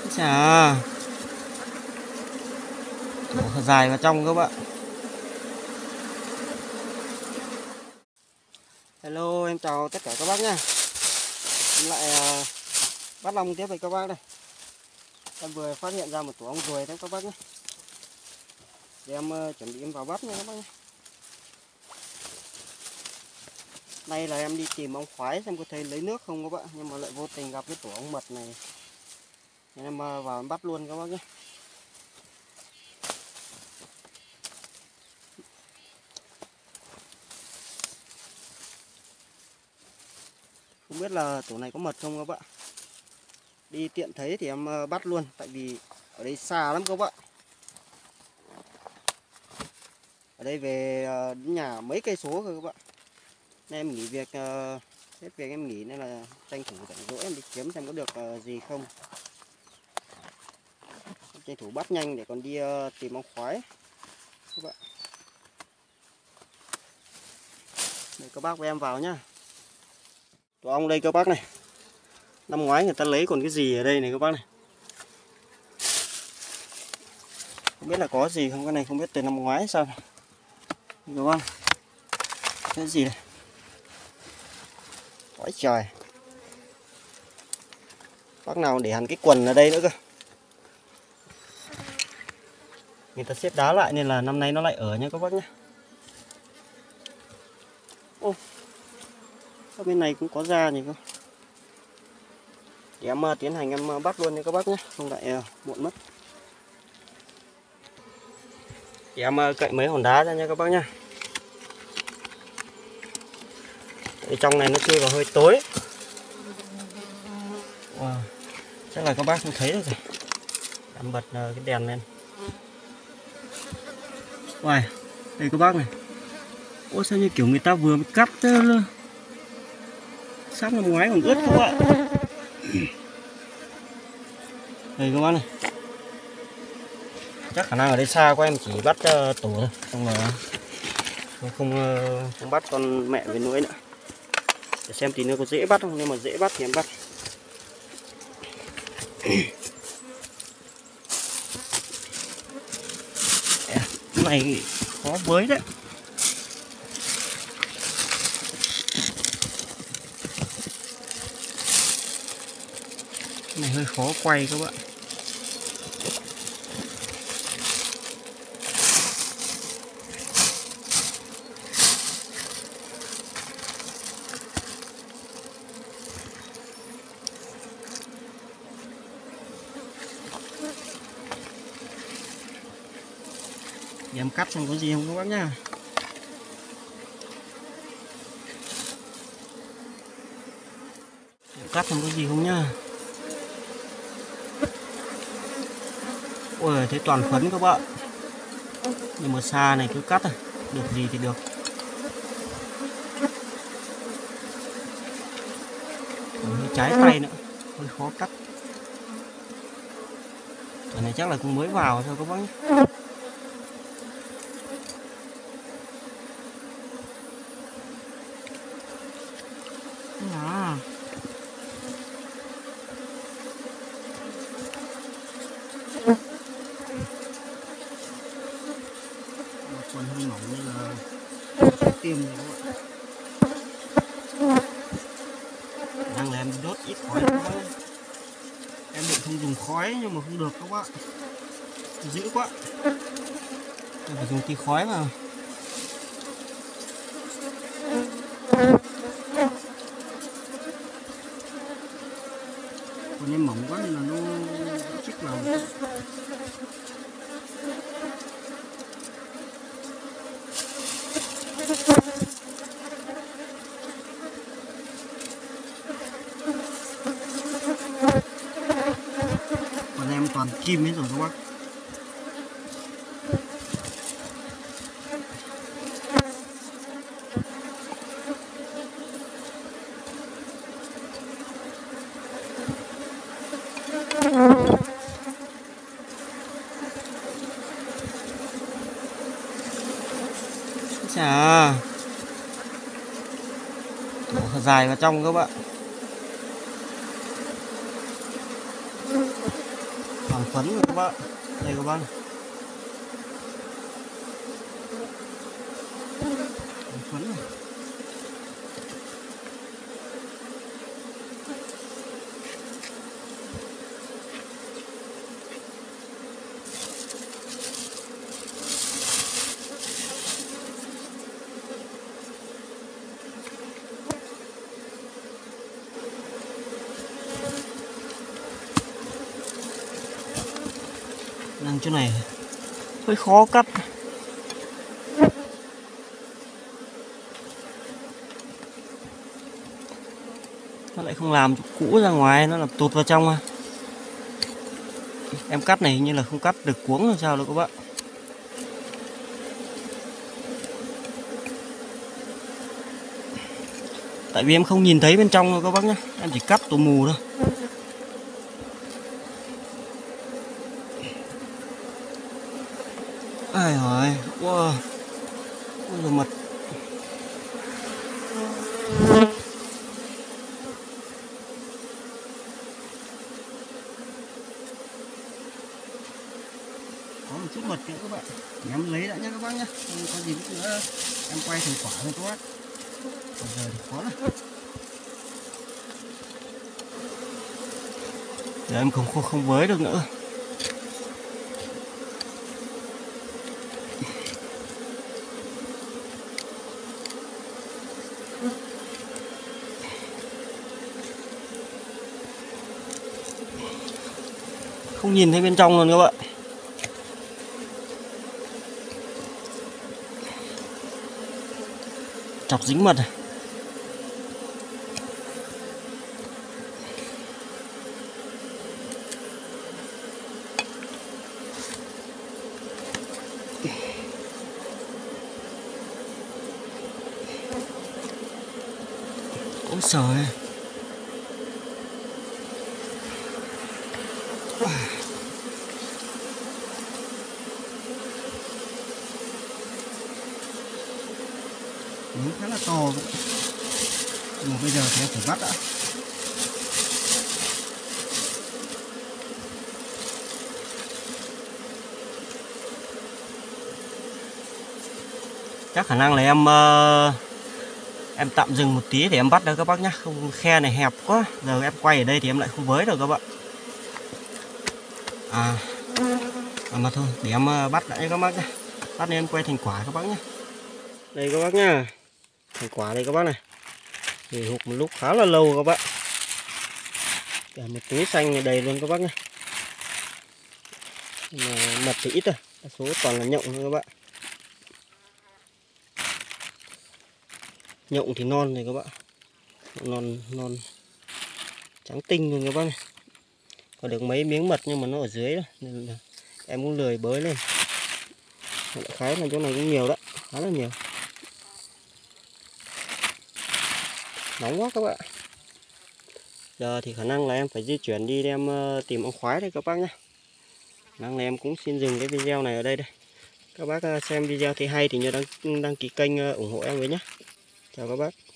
Chà, dài vào trong các bạn. Hello, em chào tất cả các bác nha. Em lại bắt long tiếp với các bác đây. Em vừa phát hiện ra một tổ ong ruồi đấy các bác nhé. Để em chuẩn bị em vào bắt nha các bác nhé. Nay là em đi tìm ong khoái xem có thấy lấy nước không các bạn, nhưng mà lại vô tình gặp cái tổ ong mật này nên em vào em bắt luôn các bác nhé. Không biết là tổ này có mật không các bạn. Đi tiện thấy thì em bắt luôn, tại vì ở đây xa lắm các bạn. Ở đây về đến nhà mấy cây số rồi các bạn. Nên em nghỉ việc, hết việc em nghỉ nên là tranh thủ rảnh rỗi em đi kiếm xem có được gì không. Tranh thủ bắt nhanh để còn đi tìm ong khoái các bạn. Để các bác với em vào nhá. Tổ ong đây các bác này. Năm ngoái người ta lấy còn cái gì ở đây này các bác này. Không biết là có gì không, cái này không biết từ năm ngoái sao này. Các bác. Cái gì này? Quá trời. Bác nào để hẳn cái quần ở đây nữa cơ. Người ta xếp đá lại nên là năm nay nó lại ở nha các bác nhé. Ô, ở bên này cũng có da nhỉ cơ. Để em tiến hành em bắt luôn nha các bác nhé, không lại muộn mất. Để em cậy mấy hòn đá ra nha các bác nhé. Ở trong này nó chui vào hơi tối. Wow. Chắc là các bác không thấy được rồi. Em bật cái đèn lên. Wow, đây các bác này. Ôi sao như kiểu người ta vừa mới cắt sắp năm ngoái còn ướt các bạn. Đây các bác này. Chắc khả năng ở đây xa quá em chỉ bắt tổ thôi, không là không bắt con mẹ với nuôi nữa. Để xem tí nữa có dễ bắt không, nếu mà dễ bắt thì em bắt. Cái này khó với đấy. Cái này hơi khó quay các bạn. Để em cắt xem có gì không các bác nhá. Để cắt xem có gì không nhá. Ôi thấy toàn phấn các bạn. Nhưng mà xa này cứ cắt thôi, được gì thì được. Hơi trái tay nữa, hơi khó cắt. Cái này chắc là cũng mới vào thôi các bác nhé. À. Một phần hơi mỏng nên là tiêm rồi các bạn. Đang là em đốt ít khói các bác. Em định không dùng khói nhưng mà không được các bạn. Dữ quá. Em phải dùng tí khói mà. Còn em mỏng quá nên là nó chích vào. Còn em toàn kim hết rồi các bác. Chà, dài vào trong các bạn. Còn phấn rồi các bạn. Đây các bạn. Còn phấn này. Đang chỗ này hơi khó cắt. Nó lại không làm chỗ cũ ra ngoài, nó làm tụt vào trong à. Em cắt này hình như là không cắt được cuống làm sao đâu các bạn. Tại vì em không nhìn thấy bên trong thôi các bác nhé. Em chỉ cắt tù mù thôi. Ai rồi, wow. Ôi giời, mật. Có một chút mật nữa các bạn. Em lấy đã nhé các bác nhé. Không có gì nữa em quay thành quả thôi các bác. Bây giờ thì khó này. Giờ em không với được nữa. Không nhìn thấy bên trong luôn các bạn. Chọc dính mật này. Ôi trời. Miếng khá là to, nhưng mà bây giờ thì em phải bắt đã. Chắc khả năng là em tạm dừng một tí để em bắt đó các bác nhé. Không, khe này hẹp quá. Giờ em quay ở đây thì em lại không với được các bạn. Mà thôi để em bắt đã các bác nhé. Bắt nên em quay thành quả các bác nhé. Đây các bác nhá. Thành quả đây các bác này. Thì hụt một lúc khá là lâu các bạn. Cả một túi xanh này đầy luôn các bác nhé. Mà mật thì ít rồi, đa số toàn là nhộng thôi các bạn. Nhộng thì non này các bạn. Non trắng tinh luôn các bác này. Có được mấy miếng mật nhưng mà nó ở dưới đó, nên là em cũng lười bới lên. Đại khái là chỗ này cũng nhiều đó, khá là nhiều. Nóng quá các bạn. Giờ thì khả năng là em phải di chuyển đi em tìm ong khoái đây các bác nhé. Khả năng là em cũng xin dừng cái video này ở đây đây. Các bác xem video thì hay thì nhớ đăng ký kênh ủng hộ em với nhé. Chào các bác.